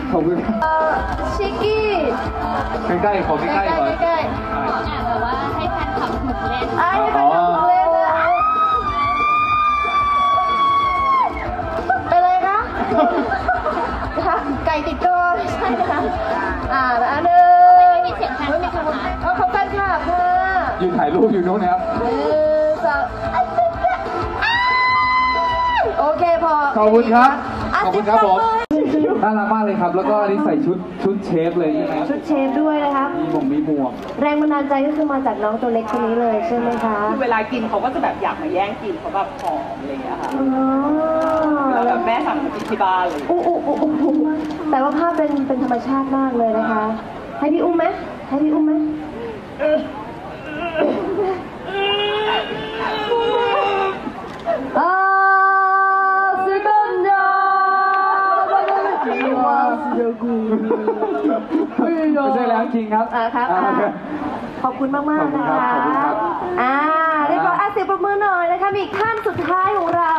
ขอบคุณชิกกี้ใกล้ๆขอใกล้ๆก่อนใกล้แบบว่าให้แฟนคลับถูกเล่นให้แฟนคลับถูกเล่นไปเลยคะไก่ติดตัวใช่ค่ะอันนึงไม่มีเสียงแฟนคลับนะเขาแฟนคลับค่ะยืนถ่ายรูปอยู่นู้นนะครับโอเคพอขอบคุณครับขอบคุณครับผมน่ารักมากเลยครับแล้วก็อันนี้ใส่ชุดเชฟเลยใช่ไหมชุดเชฟด้วยนะครับมีหมวกแรงบันดาลใจก็คือมาจากน้องตัวเล็กคนนี้เลยใช่ไหมคะคือเวลากินเขาก็จะแบบอยากมาแย่งกินเขาแบบหอมอะไรอย่างเงี้ยค่ะแล้วแบบแม่สั่งมากินที่บ้านเลยแต่ว่าภาพเป็นธรรมชาติมากเลยนะคะให้พี่อุ้มไหมให้พี่อุ้มไหมไม่ใช่แล้วจริงครับครับขอบคุณมากๆนะคะเรียกว่าเสียงปรบมือหน่อยนะคะมีขั้นสุดท้ายของเรา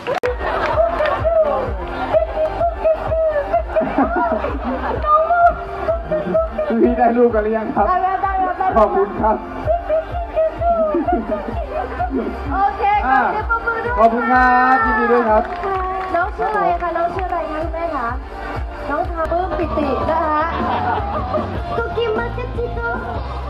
พี่ได้รูปกันหรือยังครับได้ขอบคุณครับโอเคเสียงปรบมือด้วยขอบคุณครับยินดีด้วยครับน้องชื่ออะไรคะน้องชื่ออะไรคะคุณแม่คะน้องทาปื้มปิตินะคะกุกิมาเจติโต